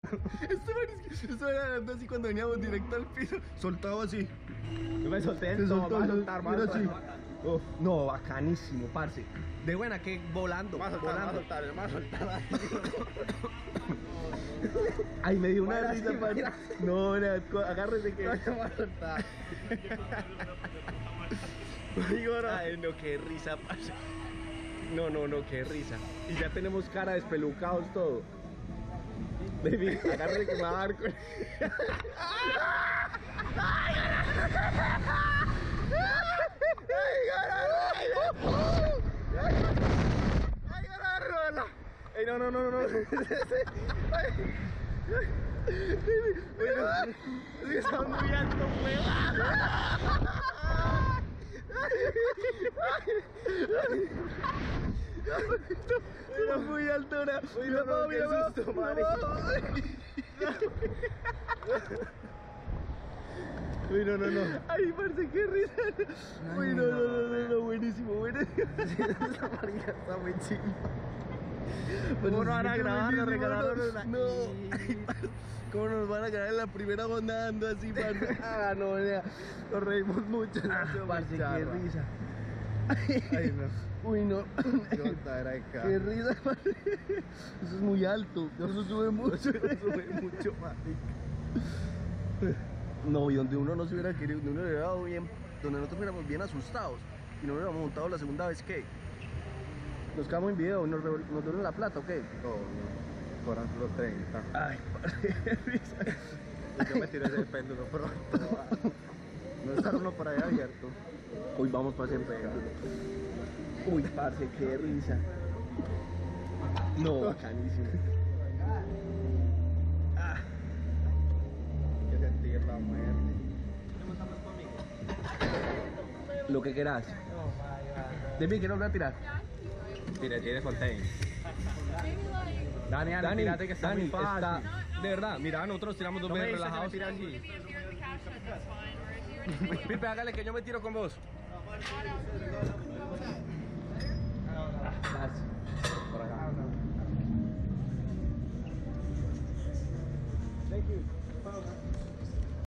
Esto era andando así cuando veníamos directo al piso, soltado así. Yo me solté Se en todo, soltó, me voy a soltar, mira así. Uf, no, bacanísimo, parce. De buena que volando, volando. me a soltar. Ay, me dio una Mira, risa, sí, parce. mira. No, agárrese que. No me voy a soltar. Ay, no, qué risa, parce. No, qué risa. Y ya tenemos cara despelucados todo. Baby, agárrese que me va a dar con... ¡Ay, no! Está muy alto, Era muy alto, era. Mira, no, mira, qué susto, madre. Uy, no. Ay, parce, qué risa. Uy, no, buenísimo. Esa marica está muy chimba. ¿Cómo nos van a grabar? Nos regalaron una... No. Ay, parce, ¿cómo nos van a grabar en la primera onda ando así, parce? Ah, no, vea. Nos reímos mucho. Parce, qué risa. Ay, no. Uy, no. Qué risa, parce. Eso es muy alto. Eso sube mucho. No, y donde uno no se hubiera querido, donde uno hubiera dado bien, donde nosotros fuéramos bien asustados y no nos hubiéramos montado la segunda vez, ¿qué? Nos quedamos en video y nos dieron la plata, ¿o qué? No, cobran los 30. Ay, parce, qué risa. Yo me tiré ese péndulo pronto. No está uno por ahí abierto. Uy, vamos para ese péndulo. Uy, parce, qué risa. No, bacanísimo. Que sentir la muerte. Lo que quieras. De mí, que no voy a tirar. Tiene fontaine. Dani, tírate que está muy fácil. está, de verdad, mira, nosotros tiramos dos veces relajados. Pipe, hágale que yo me tiro con vos.